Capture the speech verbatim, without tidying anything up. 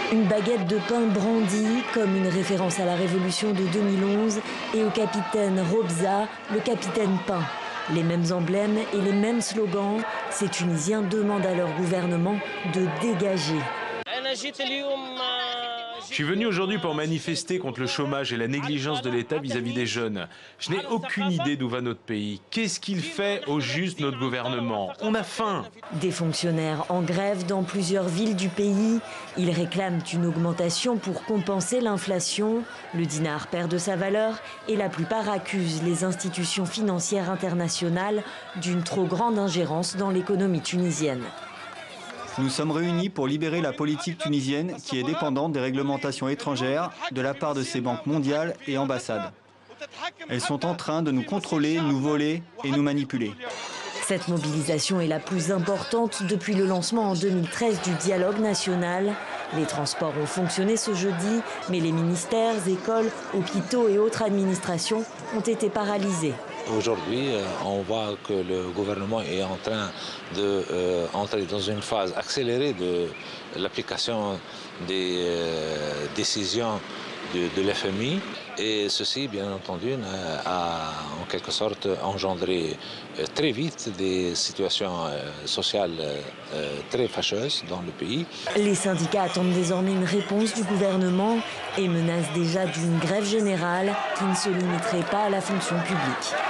Une baguette de pain brandie comme une référence à la révolution de deux mille onze et au capitaine Robza, le capitaine pain. Les mêmes emblèmes et les mêmes slogans, ces Tunisiens demandent à leur gouvernement de dégager. Je suis venu aujourd'hui pour manifester contre le chômage et la négligence de l'État vis-à-vis des jeunes. Je n'ai aucune idée d'où va notre pays. Qu'est-ce qu'il fait au juste notre gouvernement? On a faim. Des fonctionnaires en grève dans plusieurs villes du pays. Ils réclament une augmentation pour compenser l'inflation. Le dinar perd de sa valeur et la plupart accusent les institutions financières internationales d'une trop grande ingérence dans l'économie tunisienne. Nous sommes réunis pour libérer la politique tunisienne qui est dépendante des réglementations étrangères de la part de ces banques mondiales et ambassades. Elles sont en train de nous contrôler, nous voler et nous manipuler. Cette mobilisation est la plus importante depuis le lancement en deux mille treize du dialogue national. Les transports ont fonctionné ce jeudi, mais les ministères, écoles, hôpitaux et autres administrations ont été paralysés. Aujourd'hui, on voit que le gouvernement est en train d'entrer euh, dans une phase accélérée de l'application des euh, décisions de, de l'F M I. Et ceci, bien entendu, a en quelque sorte engendré très vite des situations sociales très fâcheuses dans le pays. Les syndicats attendent désormais une réponse du gouvernement et menacent déjà d'une grève générale qui ne se limiterait pas à la fonction publique.